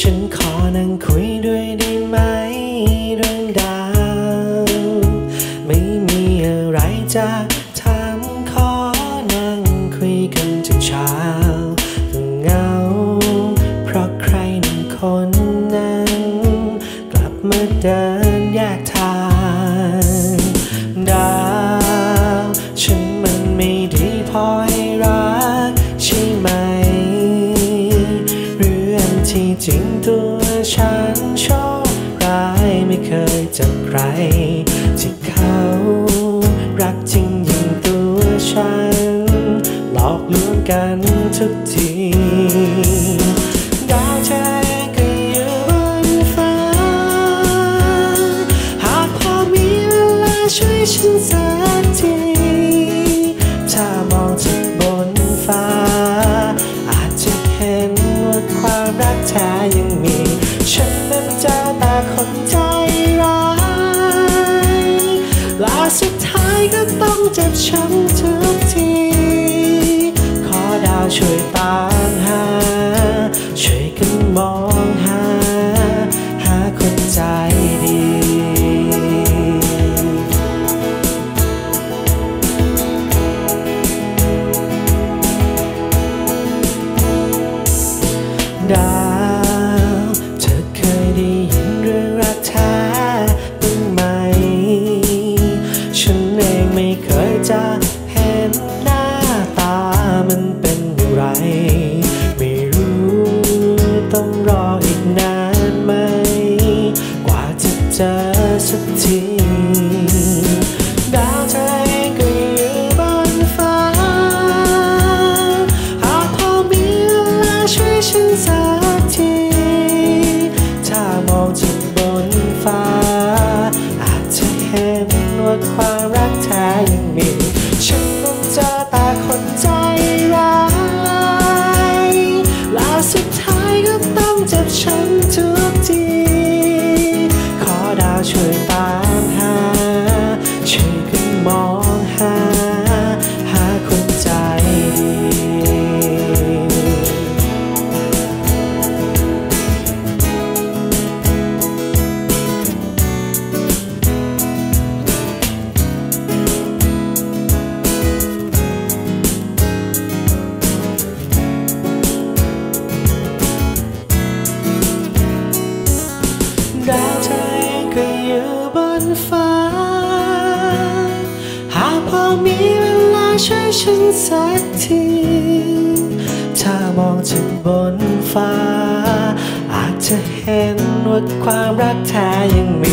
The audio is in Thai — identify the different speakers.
Speaker 1: ฉันขอนั่งคุยด้วยได้ไหมเรื่องดาวไม่มีอะไรจะถามขอนั่งคุยกันจนเช้าก็เหงาเพราะใครหนึ่งคนนั้นกลับมาเดินแยกทางดาวฉันมันไม่ดีพอให้รักใช่ไหมเรื่องที่จริงตัวฉันโชคร้ายไม่เคยเจอใครที่เขารักจริงยิ่งตัวฉันหลอกลวงกันทุกทีดาวเธอก็อยู่บนฟ้าหากพอมีเวลาช่วยฉันสักทีถ้ามองจากบนฟ้าอาจจะเห็นว่าความรักแท้ยังมีฉันนั้นเจอแต่คนใจร้ายและสุดท้ายก็ต้องเจ็บช้ำทุกทีขอดาวช่วยตามหาช่วยกันมองหาคนใจดีดาวเธอเคยได้ยินเรื่องรักแท้บ้างไหมฉันเองไม่เคยจะเห็นหน้าตามันเป็นอย่างไรไม่รู้ต้องรออีกนานไหมกว่าจะเจอสักทีดาวเธอเองก็อยู่บนฟ้าหากพอมีเวลาช่วยฉันสักทีถ้ามองจากบนฟ้าอาจจะเห็นว่าความรักแท้ยังมีฉันต้องเจอแต่คนใจร้ายและสุดท้ายก็ต้องเจ็บช้ำทุกทีขอดาวช่วยตามหาช่วยกันมองหาคนใจดีดาวเธอเองก็อยู่บนฟ้าหากพอมีเวลาช่วยฉันสักทีถ้ามองจากบนฟ้าอาจจะเห็นว่าความรักแท้ยังมี